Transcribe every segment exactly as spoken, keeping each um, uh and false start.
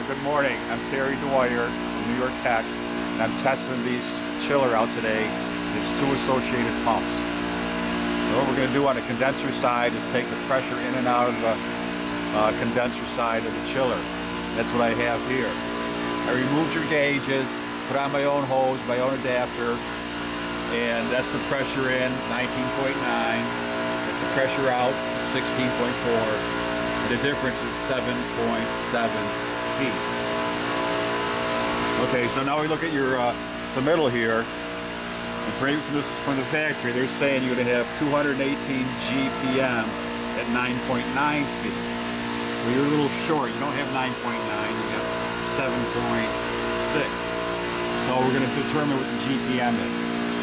good morning. I'm Terry Dwyer from New York Tech, and I'm testing these chiller out today. It's two associated pumps. And what we're going to do on the condenser side is take the pressure in and out of the uh, condenser side of the chiller. That's what I have here. I removed your gauges, put on my own hose, my own adapter, and that's the pressure in, nineteen point nine. That's the pressure out, sixteen point four. The difference is seven point seven feet. Okay, so now we look at your uh, submittal here. And from, this, from the factory, they're saying you're going to have two hundred eighteen G P M at nine point nine feet. So you're a little short. You don't have nine point nine, you have seven point six. So we're going to determine what the G P M is.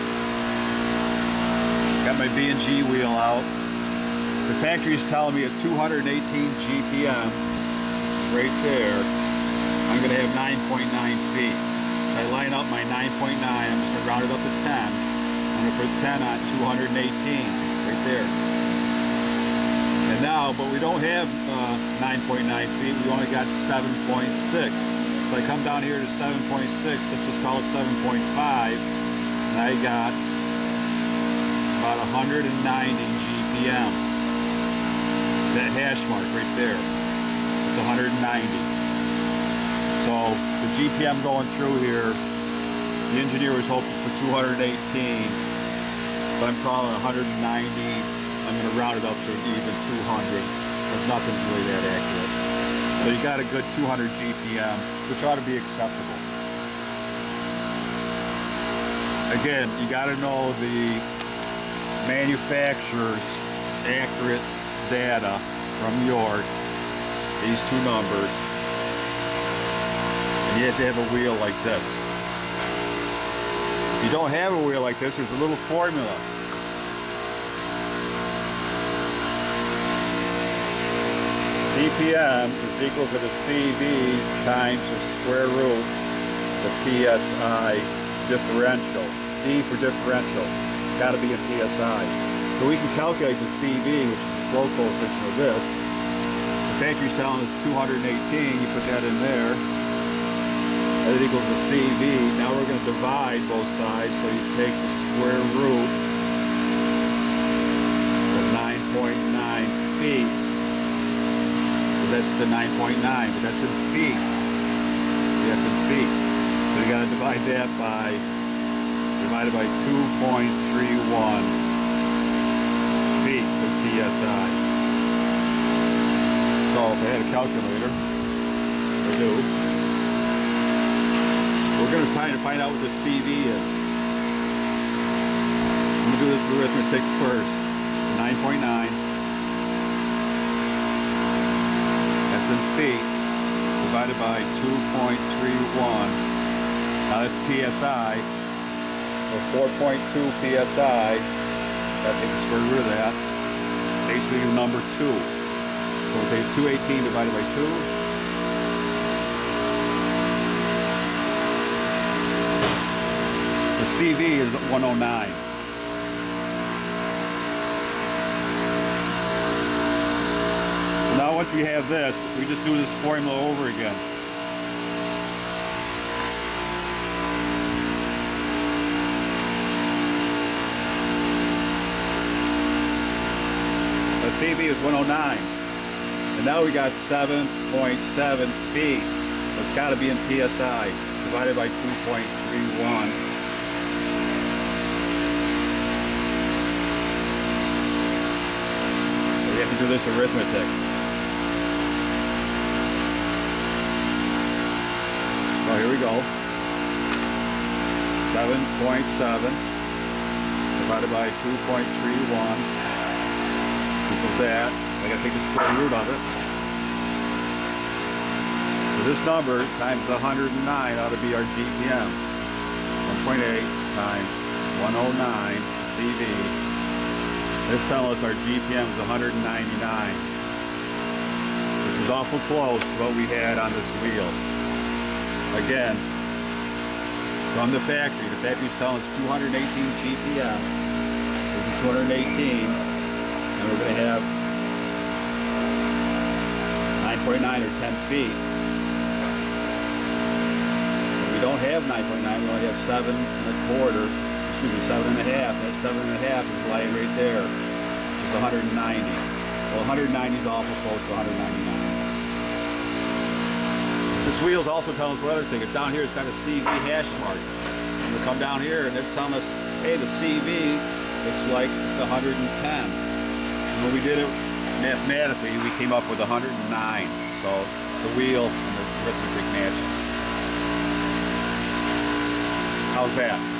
Got my B and G wheel out. The factory is telling me at two hundred eighteen G P M, right there, I'm going to have nine point nine feet. If I line up my nine point nine, I'm just going to round it up to ten. I'm going to put ten on two hundred eighteen, right there. And now, but we don't have uh, nine point nine feet, we only got seven point six. So I come down here to seven point six, let's just call it seven point five, and I got about one hundred ninety G P M. That hash mark right there, it's one hundred ninety. So the G P M going through here, the engineer was hoping for two hundred eighteen, but I'm calling one hundred ninety. I'm going to round it up to even two hundred, because nothing's really that accurate. So you got a good two hundred G P M, which ought to be acceptable. Again, you got to know the manufacturer's accurate data from York, these two numbers, and you have to have a wheel like this. If you don't have a wheel like this, there's a little formula. C P M is equal to the C V times the square root of the P S I differential. D for differential, got to be a P S I. So we can calculate the C V, which is the flow coefficient of this. The factory's telling us two hundred eighteen, you put that in there. That equals the C V. Now we're going to divide both sides, so you take the square root of nine point nine feet. So that's the nine point nine, but that's in feet. That's in feet. So you got to divide that by, divided by two point three one. Feet for P S I. So if I had a calculator, I do, we're going to try to find out what the C V is. I'm going to do this arithmetic first. nine point nine. That's in feet, divided by two point three one. Now that's P S I. So four point two P S I. Gotta take the square root of that. Basically the number two. So we'll take two eighteen divided by two. The C V is one oh nine. So now once we have this, we just do this formula over again. The C V is one oh nine, and now we got seven point seven feet. So it's got to be in P S I, divided by two point three one. So we have to do this arithmetic. So here we go. seven point seven divided by two point three one. Equals that. I gotta take the square root of it. So this number times one hundred nine ought to be our G P M. one point eight times one oh nine C V. This tells us our G P M is one hundred ninety-nine, which is awful close to what we had on this wheel. Again, from the factory, the factory's telling us two hundred eighteen G P M. This is two hundred eighteen. And we're going to have nine point nine or ten feet. have nine point nine, we only have seven and a quarter, excuse me, seven and a half. That seven and a half is lying right there, which is one hundred ninety. Well, one hundred ninety is awful close to one hundred ninety-nine. This wheel's also telling us one other thing. It's down here, it's got a C V hash mark. And we come down here and it's telling us, hey, the C V looks like it's one hundred ten. And when we did it mathematically, we came up with one hundred nine. So the wheel and the arithmetic matches. How's that?